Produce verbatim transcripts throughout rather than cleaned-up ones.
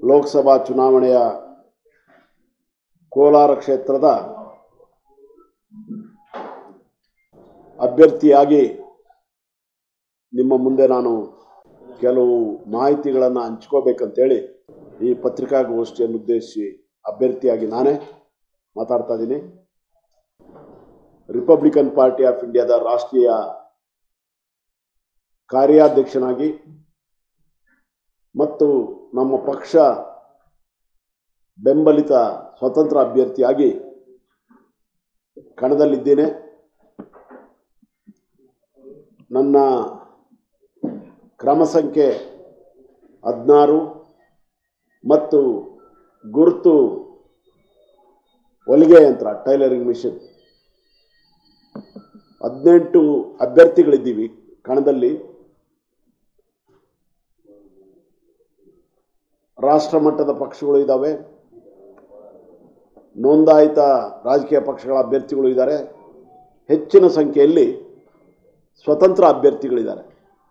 ಲೋಕಸಭಾ ಚುನಾವಣೆಯ ಕೋಲಾರ ಕ್ಷೇತ್ರದ ಅಭ್ಯರ್ಥಿಯಾಗಿ ನಿಮ್ಮ ಮುಂದೆ ನಾನು ಕೆಲವು ಮಾಹಿತಿಗಳನ್ನು ಹಂಚ್ಕೋಬೇಕಂತೇಳಿ ಈ ಪತ್ರಿಕಾಗೋಷ್ಠಿಯನ್ನು ಉದ್ದೇಶಿಸಿ ಅಭ್ಯರ್ಥಿಯಾಗಿ ನಾನೇ ಮಾತಾಡ್ತಾ ಇದ್ದೀನಿ. ರಿಪಬ್ಲಿಕನ್ ಪಾರ್ಟಿ ಆಫ್ ಇಂಡಿಯಾದ ರಾಷ್ಟ್ರೀಯ ಕಾರ್ಯಾಧ್ಯಕ್ಷನಾಗಿ ಮತ್ತು ನಮ್ಮ ಪಕ್ಷ ಬೆಂಬಲಿತ ಸ್ವತಂತ್ರ ಅಭ್ಯರ್ಥಿಯಾಗಿ ಕಣದಲ್ಲಿದ್ದೇನೆ. ನನ್ನ ಕ್ರಮ ಸಂಖ್ಯೆ ಹದಿನಾರು ಮತ್ತು ಗುರುತು ಹೊಲಿಗೆ ಯಂತ್ರ ಟೈಲರಿಂಗ್ ಮಿಷನ್. ಹದಿನೆಂಟು ಅಭ್ಯರ್ಥಿಗಳಿದ್ದೀವಿ ಕಣದಲ್ಲಿ. ರಾಷ್ಟ್ರ ಮಟ್ಟದ ಪಕ್ಷಗಳು ಇದ್ದಾವೆ, ನೋಂದಾಯಿತ ರಾಜಕೀಯ ಪಕ್ಷಗಳ ಅಭ್ಯರ್ಥಿಗಳು ಇದ್ದಾರೆ, ಹೆಚ್ಚಿನ ಸಂಖ್ಯೆಯಲ್ಲಿ ಸ್ವತಂತ್ರ ಅಭ್ಯರ್ಥಿಗಳಿದ್ದಾರೆ.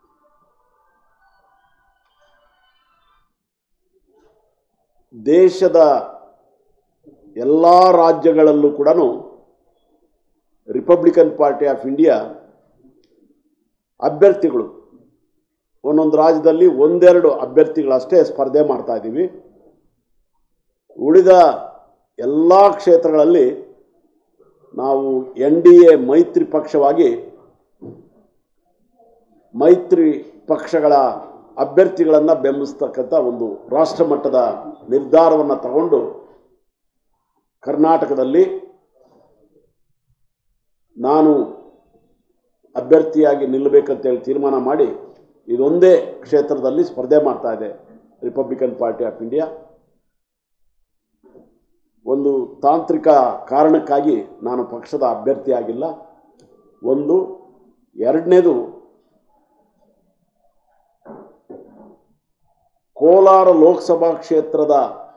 ದೇಶದ ಎಲ್ಲ ರಾಜ್ಯಗಳಲ್ಲೂ ಕೂಡ ರಿಪಬ್ಲಿಕನ್ ಪಾರ್ಟಿ ಆಫ್ ಇಂಡಿಯಾ ಅಭ್ಯರ್ಥಿಗಳು ಒಂದೊಂದು ರಾಜ್ಯದಲ್ಲಿ ಒಂದೆರಡು ಅಭ್ಯರ್ಥಿಗಳಷ್ಟೇ ಸ್ಪರ್ಧೆ ಮಾಡ್ತಾ ಇದ್ದೀವಿ. ಉಳಿದ ಎಲ್ಲ ಕ್ಷೇತ್ರಗಳಲ್ಲಿ ನಾವು ಎನ್ ಡಿ ಎ ಮೈತ್ರಿ ಪಕ್ಷವಾಗಿ ಮೈತ್ರಿ ಪಕ್ಷಗಳ ಅಭ್ಯರ್ಥಿಗಳನ್ನು ಬೆಂಬಲಿಸ್ತಕ್ಕಂಥ ಒಂದು ರಾಷ್ಟ್ರ ಮಟ್ಟದ ನಿರ್ಧಾರವನ್ನು ತಗೊಂಡು ಕರ್ನಾಟಕದಲ್ಲಿ ನಾನು ಅಭ್ಯರ್ಥಿಯಾಗಿ ನಿಲ್ಲಬೇಕಂತೇಳಿ ತೀರ್ಮಾನ ಮಾಡಿ ಇದೊಂದೇ ಕ್ಷೇತ್ರದಲ್ಲಿ ಸ್ಪರ್ಧೆ ಮಾಡ್ತಾ ಇದೆ ರಿಪಬ್ಲಿಕನ್ ಪಾರ್ಟಿ ಆಫ್ ಇಂಡಿಯಾ. ಒಂದು ತಾಂತ್ರಿಕ ಕಾರಣಕ್ಕಾಗಿ ನಾನು ಪಕ್ಷದ ಅಭ್ಯರ್ಥಿಯಾಗಿಲ್ಲ. ಒಂದು ಎರಡನೇದು, ಕೋಲಾರ ಲೋಕಸಭಾ ಕ್ಷೇತ್ರದ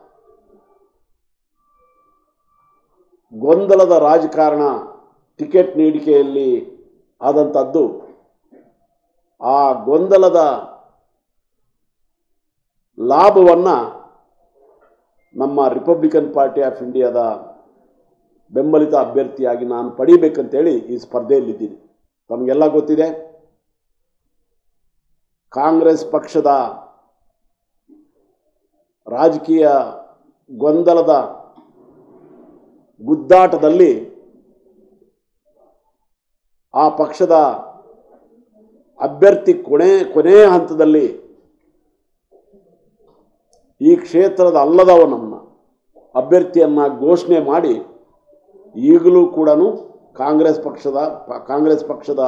ಗೊಂದಲದ ರಾಜಕಾರಣ ಟಿಕೆಟ್ ನೀಡಿಕೆಯಲ್ಲಿ ಆದಂಥದ್ದು, ಆ ಗೊಂದಲದ ಲಾಭವನ್ನು ನಮ್ಮ ರಿಪಬ್ಲಿಕನ್ ಪಾರ್ಟಿ ಆಫ್ ಇಂಡಿಯಾದ ಬೆಂಬಲಿತ ಅಭ್ಯರ್ಥಿಯಾಗಿ ನಾನು ಪಡಿಬೇಕಂತೇಳಿ ಈ ಸ್ಪರ್ಧೆಯಲ್ಲಿದ್ದೀನಿ. ತಮಗೆಲ್ಲ ಗೊತ್ತಿದೆ, ಕಾಂಗ್ರೆಸ್ ಪಕ್ಷದ ರಾಜಕೀಯ ಗೊಂದಲದ ಗುದ್ದಾಟದಲ್ಲಿ ಆ ಪಕ್ಷದ ಅಭ್ಯರ್ಥಿ ಕೊನೆ ಕೊನೆಯ ಹಂತದಲ್ಲಿ ಈ ಕ್ಷೇತ್ರದ ಅಲ್ಲದವನನ್ನು ಅಭ್ಯರ್ಥಿಯನ್ನು ಘೋಷಣೆ ಮಾಡಿ ಈಗಲೂ ಕೂಡ ಕಾಂಗ್ರೆಸ್ ಪಕ್ಷದ ಕಾಂಗ್ರೆಸ್ ಪಕ್ಷದ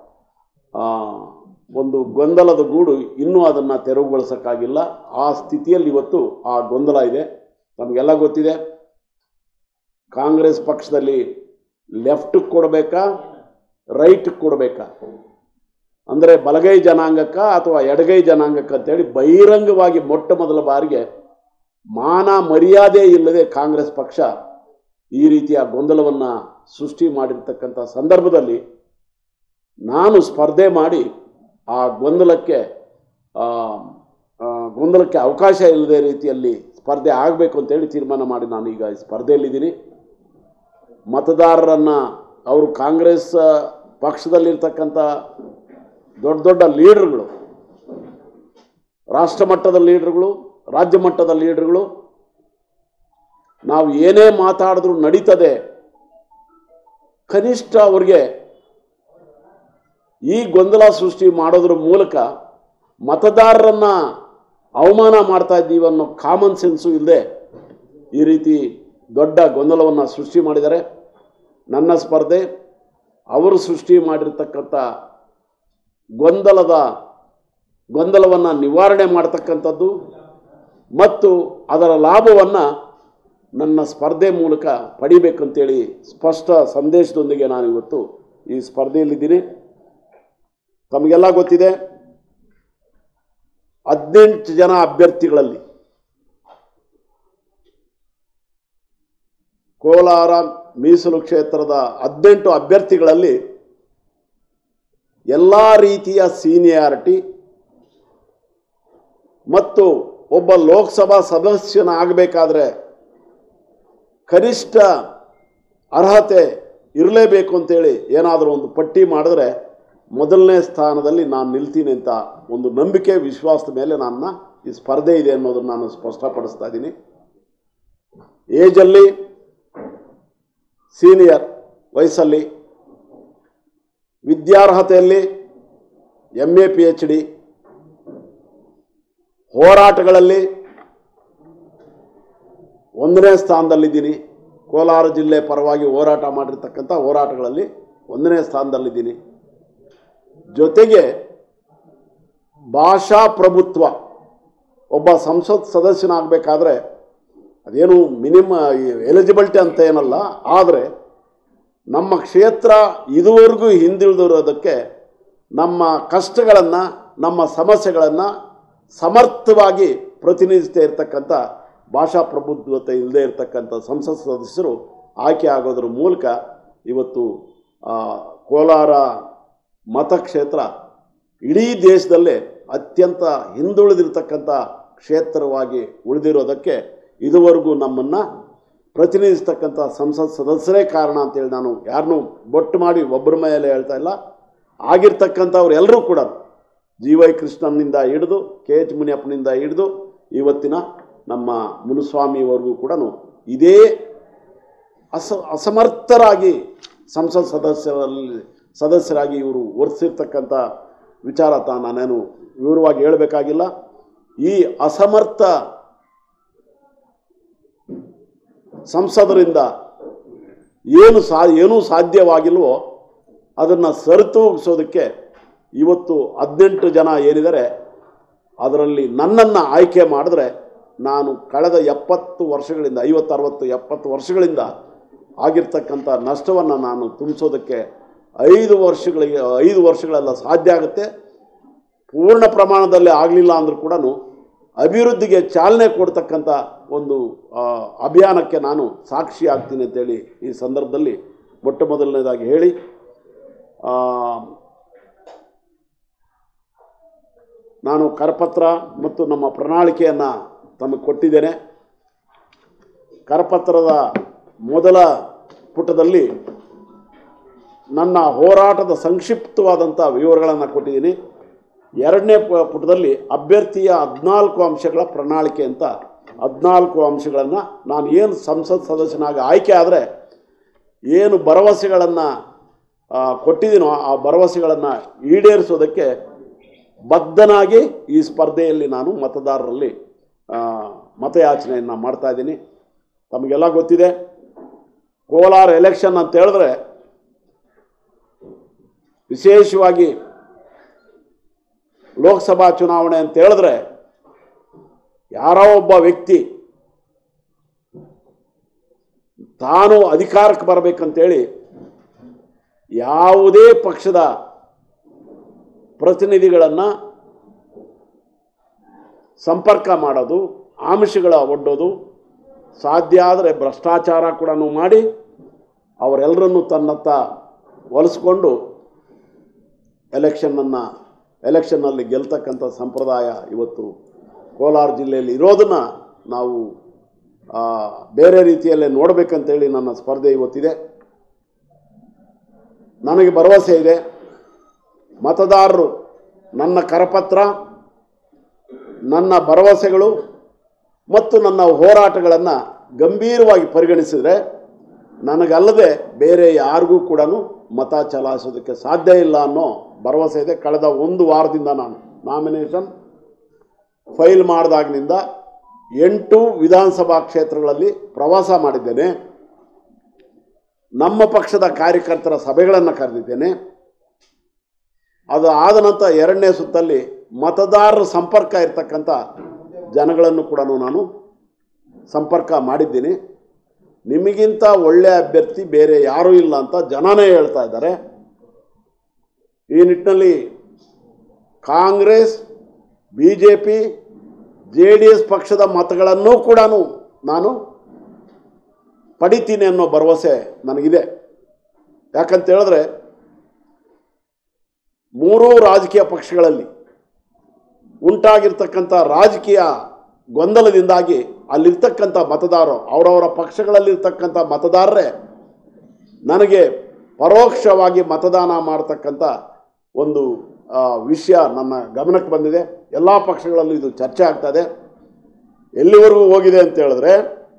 ಒಂದು ಗೊಂದಲದ ಗೂಡು ಇನ್ನೂ ಅದನ್ನು ತೆರವುಗೊಳಿಸೋಕ್ಕಾಗಿಲ್ಲ. ಆ ಸ್ಥಿತಿಯಲ್ಲಿ ಇವತ್ತು ಆ ಗೊಂದಲ ಇದೆ. ನಮಗೆಲ್ಲ ಗೊತ್ತಿದೆ, ಕಾಂಗ್ರೆಸ್ ಪಕ್ಷದಲ್ಲಿ ಲೆಫ್ಟಿಗೆ ಕೊಡಬೇಕಾ ರೈಟಿಗೆ ಕೊಡಬೇಕಾ, ಅಂದರೆ ಬಲಗೈ ಜನಾಂಗಕ್ಕ ಅಥವಾ ಎಡಗೈ ಜನಾಂಗಕ್ಕೆ ಅಂತೇಳಿ ಬಹಿರಂಗವಾಗಿ ಮೊಟ್ಟ ಮೊದಲ ಬಾರಿಗೆ ಮಾನ ಮರ್ಯಾದೆ ಇಲ್ಲದೆ ಕಾಂಗ್ರೆಸ್ ಪಕ್ಷ ಈ ರೀತಿಯ ಗೊಂದಲವನ್ನು ಸೃಷ್ಟಿ ಮಾಡಿರ್ತಕ್ಕಂಥ ಸಂದರ್ಭದಲ್ಲಿ ನಾನು ಸ್ಪರ್ಧೆ ಮಾಡಿ ಆ ಗೊಂದಲಕ್ಕೆ ಗೊಂದಲಕ್ಕೆ ಅವಕಾಶ ಇಲ್ಲದೆ ರೀತಿಯಲ್ಲಿ ಸ್ಪರ್ಧೆ ಆಗಬೇಕು ಅಂತೇಳಿ ತೀರ್ಮಾನ ಮಾಡಿ ನಾನು ಈಗ ಈ ಸ್ಪರ್ಧೆಯಲ್ಲಿದ್ದೀನಿ. ಮತದಾರರನ್ನು ಅವರು ಕಾಂಗ್ರೆಸ್ ಪಕ್ಷದಲ್ಲಿರ್ತಕ್ಕಂಥ ದೊಡ್ಡ ದೊಡ್ಡ ಲೀಡರ್ಗಳು, ರಾಷ್ಟ್ರ ಮಟ್ಟದ ಲೀಡರ್ಗಳು, ರಾಜ್ಯ ಮಟ್ಟದ ಲೀಡರ್ಗಳು, ನಾವು ಏನೇ ಮಾತಾಡಿದ್ರೂ ನಡೀತದೆ, ಕನಿಷ್ಠ ಅವ್ರಿಗೆ ಈ ಗೊಂದಲ ಸೃಷ್ಟಿ ಮಾಡೋದ್ರ ಮೂಲಕ ಮತದಾರರನ್ನು ಅವಮಾನ ಮಾಡ್ತಾ ಇದ್ದೀವಿ ಅನ್ನೋ ಕಾಮನ್ ಸೆನ್ಸು ಇಲ್ಲದೆ ಈ ರೀತಿ ದೊಡ್ಡ ಗೊಂದಲವನ್ನು ಸೃಷ್ಟಿ ಮಾಡಿದ್ದಾರೆ. ನನ್ನ ಸ್ಪರ್ಧೆ ಅವರು ಸೃಷ್ಟಿ ಮಾಡಿರ್ತಕ್ಕಂಥ ಗೊಂದಲದ ಗೊಂದಲವನ್ನು ನಿವಾರಣೆ ಮಾಡ್ತಕ್ಕಂಥದ್ದು ಮತ್ತು ಅದರ ಲಾಭವನ್ನು ನನ್ನ ಸ್ಪರ್ಧೆ ಮೂಲಕ ಪಡಿಬೇಕಂತೇಳಿ ಸ್ಪಷ್ಟ ಸಂದೇಶದೊಂದಿಗೆ ನಾನು ಇವತ್ತು ಈ ಸ್ಪರ್ಧೆಯಲ್ಲಿದ್ದೀನಿ. ತಮಗೆಲ್ಲ ಗೊತ್ತಿದೆ, ಹದಿನೆಂಟು ಜನ ಅಭ್ಯರ್ಥಿಗಳಲ್ಲಿ ಕೋಲಾರ ಮೀಸಲು ಕ್ಷೇತ್ರದ ಹದಿನೆಂಟು ಅಭ್ಯರ್ಥಿಗಳಲ್ಲಿ ಎಲ್ಲ ರೀತಿಯ ಸೀನಿಯಾರಿಟಿ ಮತ್ತು ಒಬ್ಬ ಲೋಕಸಭಾ ಸದಸ್ಯನಾಗಬೇಕಾದ್ರೆ ಕನಿಷ್ಠ ಅರ್ಹತೆ ಇರಲೇಬೇಕು ಅಂತೇಳಿ ಏನಾದರೂ ಒಂದು ಪಟ್ಟಿ ಮಾಡಿದ್ರೆ ಮೊದಲನೇ ಸ್ಥಾನದಲ್ಲಿ ನಾನು ನಿಲ್ತೀನಿ ಅಂತ ಒಂದು ನಂಬಿಕೆ ವಿಶ್ವಾಸದ ಮೇಲೆ ನನ್ನ ಈ ಸ್ಪರ್ಧೆ ಇದೆ ಅನ್ನೋದನ್ನು ನಾನು ಸ್ಪಷ್ಟಪಡಿಸ್ತಾ ಇದ್ದೀನಿ. ಏಜಲ್ಲಿ ಸೀನಿಯರ್, ವಯಸ್ಸಲ್ಲಿ, ವಿದ್ಯಾರ್ಹತೆಯಲ್ಲಿ M A P H D, ಹೋರಾಟಗಳಲ್ಲಿ ಒಂದನೇ ಸ್ಥಾನದಲ್ಲಿದ್ದೀನಿ. ಕೋಲಾರ ಜಿಲ್ಲೆ ಪರವಾಗಿ ಹೋರಾಟ ಮಾಡಿರ್ತಕ್ಕಂಥ ಹೋರಾಟಗಳಲ್ಲಿ ಒಂದನೇ ಸ್ಥಾನದಲ್ಲಿದ್ದೀನಿ. ಜೊತೆಗೆ ಭಾಷಾ ಪ್ರಭುತ್ವ, ಒಬ್ಬ ಸಂಸತ್ ಸದಸ್ಯನಾಗಬೇಕಾದ್ರೆ ಅದೇನು ಮಿನಿಮ ಎಲಿಜಿಬಿಲಿಟಿ ಅಂತ ಏನಲ್ಲ, ಆದರೆ ನಮ್ಮ ಕ್ಷೇತ್ರ ಇದುವರೆಗೂ ಹಿಂದುಳಿದಿರೋದಕ್ಕೆ ನಮ್ಮ ಕಷ್ಟಗಳನ್ನು, ನಮ್ಮ ಸಮಸ್ಯೆಗಳನ್ನು ಸಮರ್ಥವಾಗಿ ಪ್ರತಿನಿಧಿಸ್ತಾ ಇರತಕ್ಕಂಥ ಭಾಷಾ ಪ್ರಭುತ್ವತೆ ಇಲ್ಲದೆ ಇರತಕ್ಕಂಥ ಸಂಸತ್ ಸದಸ್ಯರು ಆಯ್ಕೆ ಆಗೋದ್ರ ಮೂಲಕ ಇವತ್ತು ಕೋಲಾರ ಮತಕ್ಷೇತ್ರ ಇಡೀ ದೇಶದಲ್ಲೇ ಅತ್ಯಂತ ಹಿಂದುಳಿದಿರ್ತಕ್ಕಂಥ ಕ್ಷೇತ್ರವಾಗಿ ಉಳಿದಿರೋದಕ್ಕೆ ಇದುವರೆಗೂ ನಮ್ಮನ್ನು ಪ್ರತಿನಿಧಿಸ್ತಕ್ಕಂಥ ಸಂಸತ್ ಸದಸ್ಯರೇ ಕಾರಣ ಅಂತೇಳಿ ನಾನು ಯಾರನ್ನೂ ಬೊಟ್ಟು ಮಾಡಿ ಒಬ್ಬರ ಮೇಲೆ ಹೇಳ್ತಾ ಇಲ್ಲ. ಆಗಿರ್ತಕ್ಕಂಥವ್ರು ಎಲ್ಲರೂ ಕೂಡ ಜಿ ವೈ ಕೃಷ್ಣನ್ನಿಂದ ಹಿಡಿದು ಕೆ ಎಚ್ ಮುನಿಯಪ್ಪನಿಂದ ಹಿಡಿದು ಇವತ್ತಿನ ನಮ್ಮ ಮುನುಸ್ವಾಮಿಯವರೆಗೂ ಕೂಡ ಇದೇ ಅಸ ಅಸಮರ್ಥರಾಗಿ ಸಂಸತ್ ಸದಸ್ಯರಲ್ಲಿ ಸದಸ್ಯರಾಗಿ ಇವರು ವರ್ತಿಸಿರ್ತಕ್ಕಂಥ ವಿಚಾರ ತಾ ನಾನೇನು ವಿವರವಾಗಿ ಹೇಳಬೇಕಾಗಿಲ್ಲ. ಈ ಅಸಮರ್ಥ ಸಂಸದರಿಂದ ಏನು ಸಾ ಏನೂ ಸಾಧ್ಯವಾಗಿಲ್ವೋ ಅದನ್ನು ಸರಿತೂಗಿಸೋದಕ್ಕೆ ಇವತ್ತು ಹದಿನೆಂಟು ಜನ ಏನಿದ್ದಾರೆ ಅದರಲ್ಲಿ ನನ್ನನ್ನು ಆಯ್ಕೆ ಮಾಡಿದ್ರೆ ನಾನು ಕಳೆದ ಎಪ್ಪತ್ತು ವರ್ಷಗಳಿಂದ ಐವತ್ತು ಅರವತ್ತು ಎಪ್ಪತ್ತು ವರ್ಷಗಳಿಂದ ಆಗಿರ್ತಕ್ಕಂಥ ನಷ್ಟವನ್ನು ನಾನು ತುಂಬಿಸೋದಕ್ಕೆ ಐದು ವರ್ಷಗಳಿಗೆ ಐದು ವರ್ಷಗಳೆಲ್ಲ ಸಾಧ್ಯ ಆಗುತ್ತೆ. ಪೂರ್ಣ ಪ್ರಮಾಣದಲ್ಲಿ ಆಗಲಿಲ್ಲ ಅಂದರೂ ಕೂಡ ಅಭಿವೃದ್ಧಿಗೆ ಚಾಲನೆ ಕೊಡ್ತಕ್ಕಂಥ ಒಂದು ಅಭಿಯಾನಕ್ಕೆ ನಾನು ಸಾಕ್ಷಿ ಆಗ್ತೀನಿ ಅಂತೇಳಿ ಈ ಸಂದರ್ಭದಲ್ಲಿ ಮೊಟ್ಟ ಮೊದಲನೇದಾಗಿ ಹೇಳಿ, ನಾನು ಕರಪತ್ರ ಮತ್ತು ನಮ್ಮ ಪ್ರಣಾಳಿಕೆಯನ್ನು ತಮಗೆ ಕೊಟ್ಟಿದ್ದೇನೆ. ಕರಪತ್ರದ ಮೊದಲ ಪುಟದಲ್ಲಿ ನನ್ನ ಹೋರಾಟದ ಸಂಕ್ಷಿಪ್ತವಾದಂಥ ವಿವರಗಳನ್ನು ಕೊಟ್ಟಿದ್ದೀನಿ. ಎರಡನೇ ಪುಟದಲ್ಲಿ ಅಭ್ಯರ್ಥಿಯ ಹದಿನಾಲ್ಕು ಅಂಶಗಳ ಪ್ರಣಾಳಿಕೆ ಅಂತ ಹದಿನಾಲ್ಕು ಅಂಶಗಳನ್ನು ನಾನು ಏನು ಸಂಸತ್ ಸದಸ್ಯನಾಗಿ ಆಯ್ಕೆ ಆದರೆ ಏನು ಭರವಸೆಗಳನ್ನು ಕೊಟ್ಟಿದ್ದೀನೋ ಆ ಭರವಸೆಗಳನ್ನು ಈಡೇರಿಸೋದಕ್ಕೆ ಬದ್ಧನಾಗಿ ಈ ಸ್ಪರ್ಧೆಯಲ್ಲಿ ನಾನು ಮತದಾರರಲ್ಲಿ ಮತಯಾಚನೆಯನ್ನು ಮಾಡ್ತಾಯಿದ್ದೀನಿ. ತಮಗೆಲ್ಲ ಗೊತ್ತಿದೆ, ಕೋಲಾರ ಎಲೆಕ್ಷನ್ ಅಂತ ಹೇಳಿದ್ರೆ ವಿಶೇಷವಾಗಿ ಲೋಕಸಭಾ ಚುನಾವಣೆ ಅಂತ ಹೇಳಿದ್ರೆ ಯಾರೋ ಒಬ್ಬ ವ್ಯಕ್ತಿ ತಾನು ಅಧಿಕಾರಕ್ಕೆ ಬರಬೇಕಂತೇಳಿ ಯಾವುದೇ ಪಕ್ಷದ ಪ್ರತಿನಿಧಿಗಳನ್ನು ಸಂಪರ್ಕ ಮಾಡೋದು, ಆಮಿಷಗಳ ಒಡ್ಡೋದು, ಸಾಧ್ಯ ಆದರೆ ಭ್ರಷ್ಟಾಚಾರ ಕೂಡ ಮಾಡಿ ಅವರೆಲ್ಲರನ್ನೂ ತನ್ನತ್ತ ಒಲಿಸ್ಕೊಂಡು ಎಲೆಕ್ಷನನ್ನು ಎಲೆಕ್ಷನ್ನಲ್ಲಿ ಗೆಲ್ತಕ್ಕಂಥ ಸಂಪ್ರದಾಯ ಇವತ್ತು ಕೋಲಾರ ಜಿಲ್ಲೆಯಲ್ಲಿ ಇರೋದನ್ನು ನಾವು ಬೇರೆ ರೀತಿಯಲ್ಲೇ ನೋಡಬೇಕಂತೇಳಿ ನನ್ನ ಸ್ಪರ್ಧೆ ಇವತ್ತಿದೆ. ನನಗೆ ಭರವಸೆ ಇದೆ, ಮತದಾರರು ನನ್ನ ಕರಪತ್ರ, ನನ್ನ ಭರವಸೆಗಳು ಮತ್ತು ನನ್ನ ಹೋರಾಟಗಳನ್ನು ಗಂಭೀರವಾಗಿ ಪರಿಗಣಿಸಿದರೆ ನನಗಲ್ಲದೆ ಬೇರೆ ಯಾರಿಗೂ ಕೂಡ ಮತ ಚಲಾಯಿಸೋದಕ್ಕೆ ಸಾಧ್ಯ ಇಲ್ಲ ಅನ್ನೋ ಭರವಸೆ ಇದೆ. ಕಳೆದ ಒಂದು ವಾರದಿಂದ ನಾನು ನಾಮಿನೇಷನ್ ಫೈಲ್ ಮಾಡಿದಾಗಿನಿಂದ ಎಂಟು ವಿಧಾನಸಭಾ ಕ್ಷೇತ್ರಗಳಲ್ಲಿ ಪ್ರವಾಸ ಮಾಡಿದ್ದೇನೆ. ನಮ್ಮ ಪಕ್ಷದ ಕಾರ್ಯಕರ್ತರ ಸಭೆಗಳನ್ನು ಕರೆದಿದ್ದೇನೆ. ಅದು ಆದ ನಂತರ ಎರಡನೇ ಸುತ್ತಲ್ಲಿ ಮತದಾರರ ಸಂಪರ್ಕ ಇರ್ತಕ್ಕಂಥ ಜನಗಳನ್ನು ಕೂಡ ನಾನು ಸಂಪರ್ಕ ಮಾಡಿದ್ದೀನಿ. ನಿಮಗಿಂತ ಒಳ್ಳೆಯ ಅಭ್ಯರ್ಥಿ ಬೇರೆ ಯಾರೂ ಇಲ್ಲ ಅಂತ ಜನನೇ ಹೇಳ್ತಾ ಇದ್ದಾರೆ. ಈ ನಿಟ್ಟಿನಲ್ಲಿ Congress, B J P, J D S ಪಕ್ಷದ ಮತಗಳನ್ನು ಕೂಡ ನಾನು ಪಡಿತೀನಿ ಅನ್ನೋ ಭರವಸೆ ನನಗಿದೆ. ಯಾಕಂತ ಹೇಳಿದ್ರೆ ಮೂರೂ ರಾಜಕೀಯ ಪಕ್ಷಗಳಲ್ಲಿ ಉಂಟಾಗಿರ್ತಕ್ಕಂಥ ರಾಜಕೀಯ ಗೊಂದಲದಿಂದಾಗಿ ಅಲ್ಲಿರ್ತಕ್ಕಂಥ ಮತದಾರರು ಅವರವರ ಪಕ್ಷಗಳಲ್ಲಿರ್ತಕ್ಕಂಥ ಮತದಾರರೇ ನನಗೆ ಪರೋಕ್ಷವಾಗಿ ಮತದಾನ ಮಾಡ್ತಕ್ಕಂಥ ಒಂದು ವಿಷಯ ನನ್ನ ಗಮನಕ್ಕೆ ಬಂದಿದೆ. ಎಲ್ಲ ಪಕ್ಷಗಳಲ್ಲೂ ಇದು ಚರ್ಚೆ ಆಗ್ತದೆ. ಎಲ್ಲಿವರೆಗೂ ಹೋಗಿದೆ ಅಂತ ಹೇಳಿದ್ರೆ,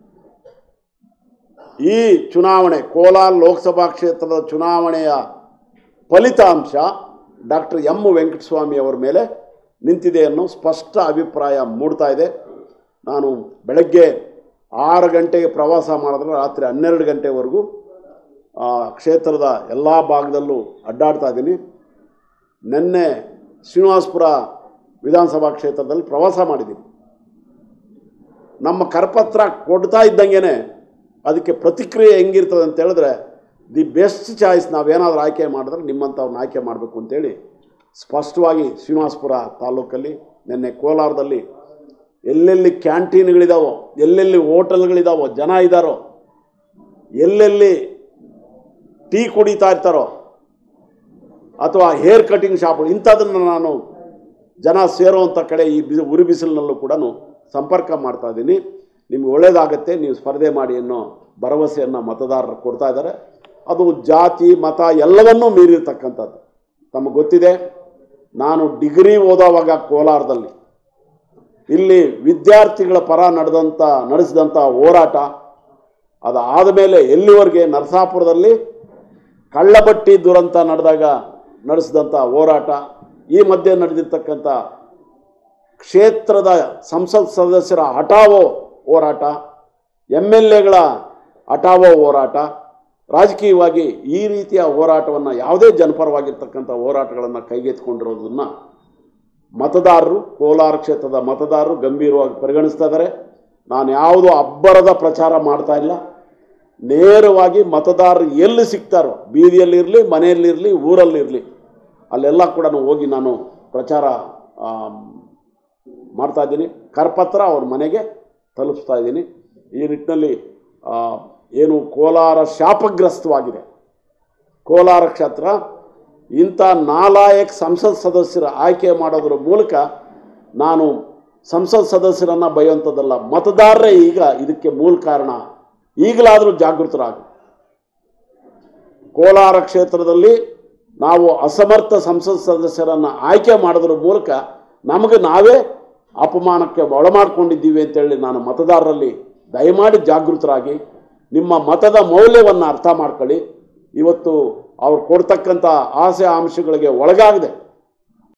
ಈ ಚುನಾವಣೆ ಕೋಲಾರ ಲೋಕಸಭಾ ಕ್ಷೇತ್ರದ ಚುನಾವಣೆಯ ಫಲಿತಾಂಶ ಡಾಕ್ಟರ್ ಎಂ ವೆಂಕಟಸ್ವಾಮಿ ಅವರ ಮೇಲೆ ನಿಂತಿದೆ ಅನ್ನೋ ಸ್ಪಷ್ಟ ಅಭಿಪ್ರಾಯ ಮೂಡ್ತಾ ಇದೆ. ನಾನು ಬೆಳಗ್ಗೆ ಆರು ಗಂಟೆಗೆ ಪ್ರವಾಸ ಮಾಡಿದ್ರೆ ರಾತ್ರಿ ಹನ್ನೆರಡು ಗಂಟೆವರೆಗೂ ಕ್ಷೇತ್ರದ ಎಲ್ಲ ಭಾಗದಲ್ಲೂ ಅಡ್ಡಾಡ್ತಾ ಇದ್ದೀನಿ. ನಿನ್ನೆ ಶ್ರೀನಿವಾಸಪುರ ವಿಧಾನಸಭಾ ಕ್ಷೇತ್ರದಲ್ಲಿ ಪ್ರವಾಸ ಮಾಡಿದ್ದೀನಿ. ನಮ್ಮ ಕರಪತ್ರ ಕೊಡ್ತಾ ಇದ್ದಂಗೆ ಅದಕ್ಕೆ ಪ್ರತಿಕ್ರಿಯೆ ಹೆಂಗಿರ್ತದೆ ಅಂತ ಹೇಳಿದ್ರೆ, ದಿ ಬೆಸ್ಟ್ ಚಾಯ್ಸ್ ನಾವೇನಾದರೂ ಆಯ್ಕೆ ಮಾಡಿದ್ರೆ ನಿಮ್ಮಂಥವ್ರನ್ನ ಆಯ್ಕೆ ಮಾಡಬೇಕು ಅಂತೇಳಿ ಸ್ಪಷ್ಟವಾಗಿ ಶ್ರೀನಿವಾಸಪುರ ತಾಲೂಕಲ್ಲಿ, ನಿನ್ನೆ ಕೋಲಾರದಲ್ಲಿ ಎಲ್ಲೆಲ್ಲಿ ಕ್ಯಾಂಟೀನ್ಗಳಿದಾವೋ, ಎಲ್ಲೆಲ್ಲಿ ಹೋಟೆಲ್ಗಳಿದಾವೋ, ಜನ ಇದ್ದಾರೋ, ಎಲ್ಲೆಲ್ಲಿ ಟೀ ಕುಡಿತಾ ಇರ್ತಾರೋ ಅಥವಾ ಹೇರ್ ಕಟಿಂಗ್ ಶಾಪ್, ಇಂಥದನ್ನು ನಾನು ಜನ ಸೇರುವಂಥ ಕಡೆ ಈ ಬಿ ಉರಿ ಬಿಸಿಲಿನಲ್ಲೂ ಕೂಡ ಸಂಪರ್ಕ ಮಾಡ್ತಾ ಇದ್ದೀನಿ. ನಿಮ್ಗೆ ಒಳ್ಳೆಯದಾಗತ್ತೆ, ನೀವು ಸ್ಪರ್ಧೆ ಮಾಡಿ ಅನ್ನೋ ಭರವಸೆಯನ್ನು ಮತದಾರರು ಕೊಡ್ತಾ ಇದ್ದಾರೆ. ಅದು ಜಾತಿ ಮತ ಎಲ್ಲವನ್ನೂ ಮೀರಿರ್ತಕ್ಕಂಥದ್ದು. ತಮಗೆ ಗೊತ್ತಿದೆ, ನಾನು ಡಿಗ್ರಿ ಓದೋವಾಗ ಕೋಲಾರದಲ್ಲಿ ಇಲ್ಲಿ ವಿದ್ಯಾರ್ಥಿಗಳ ಪರ ನಡೆದಂಥ ನಡೆಸಿದಂಥ ಹೋರಾಟ, ಅದಾದ ಮೇಲೆ ಎಲ್ಲಿವರೆಗೆ ನರಸಾಪುರದಲ್ಲಿ ಕಳ್ಳಬಟ್ಟಿ ದುರಂತ ನಡೆದಾಗ ನಡೆಸಿದಂಥ ಹೋರಾಟ, ಈ ಮಧ್ಯೆ ನಡೆದಿರ್ತಕ್ಕಂಥ ಕ್ಷೇತ್ರದ ಸಂಸತ್ ಸದಸ್ಯರ ಹಠಾವೋ ಹೋರಾಟ, ಎಮ್ ಎಲ್ ಎಗಳ ಹಠಾವೋ ಹೋರಾಟ, ರಾಜಕೀಯವಾಗಿ ಈ ರೀತಿಯ ಹೋರಾಟವನ್ನು ಯಾವುದೇ ಜನಪರವಾಗಿರ್ತಕ್ಕಂಥ ಹೋರಾಟಗಳನ್ನು ಕೈಗೆತ್ತಿಕೊಂಡಿರೋದನ್ನು ಮತದಾರರು, ಕೋಲಾರ ಕ್ಷೇತ್ರದ ಮತದಾರರು ಗಂಭೀರವಾಗಿ ಪರಿಗಣಿಸ್ತಾ ಇದ್ದಾರೆ. ನಾನು ಯಾವುದೋ ಅಬ್ಬರದ ಪ್ರಚಾರ ಮಾಡ್ತಾ ಇಲ್ಲ. ನೇರವಾಗಿ ಮತದಾರರು ಎಲ್ಲಿ ಸಿಗ್ತಾರೋ, ಬೀದಿಯಲ್ಲಿರಲಿ, ಮನೆಯಲ್ಲಿರಲಿ, ಊರಲ್ಲಿರಲಿ, ಅಲ್ಲೆಲ್ಲ ಕೂಡ ಹೋಗಿ ನಾನು ಪ್ರಚಾರ ಮಾಡ್ತಾ ಇದ್ದೀನಿ. ಕರಪತ್ರ ಅವ್ರ ಮನೆಗೆ ತಲುಪಿಸ್ತಾ ಇದ್ದೀನಿ. ಈ ನಿಟ್ಟಿನಲ್ಲಿ ಏನು ಕೋಲಾರ ಶಾಪಗ್ರಸ್ತವಾಗಿದೆ, ಕೋಲಾರ ಕ್ಷೇತ್ರ ಇಂಥ ನಾಲಾಯಕ್ ಸಂಸತ್ ಸದಸ್ಯರ ಆಯ್ಕೆ ಮಾಡೋದ್ರ ಮೂಲಕ ನಾನು ಸಂಸತ್ ಸದಸ್ಯರನ್ನು ಬೈಯುವಂಥದ್ದಲ್ಲ, ಮತದಾರರೇ ಈಗ ಇದಕ್ಕೆ ಮೂಲ ಕಾರಣ. ಈಗಲಾದರೂ ಜಾಗೃತರಾಗಿ. ಕೋಲಾರ ಕ್ಷೇತ್ರದಲ್ಲಿ ನಾವು ಅಸಮರ್ಥ ಸಂಸತ್ ಸದಸ್ಯರನ್ನು ಆಯ್ಕೆ ಮಾಡೋದ್ರ ಮೂಲಕ ನಮಗೆ ನಾವೇ ಅಪಮಾನಕ್ಕೆ ಒಳಮಾಡ್ಕೊಂಡಿದ್ದೀವಿ ಅಂತೇಳಿ ನಾನು ಮತದಾರರಲ್ಲಿ ದಯಮಾಡಿ ಜಾಗೃತರಾಗಿ ನಿಮ್ಮ ಮತದ ಮೌಲ್ಯವನ್ನು ಅರ್ಥ ಮಾಡ್ಕೊಳ್ಳಿ. ಇವತ್ತು ಅವ್ರು ಕೊಡ್ತಕ್ಕಂಥ ಆಸೆ ಆಂಶಗಳಿಗೆ ಒಳಗಾಗದೆ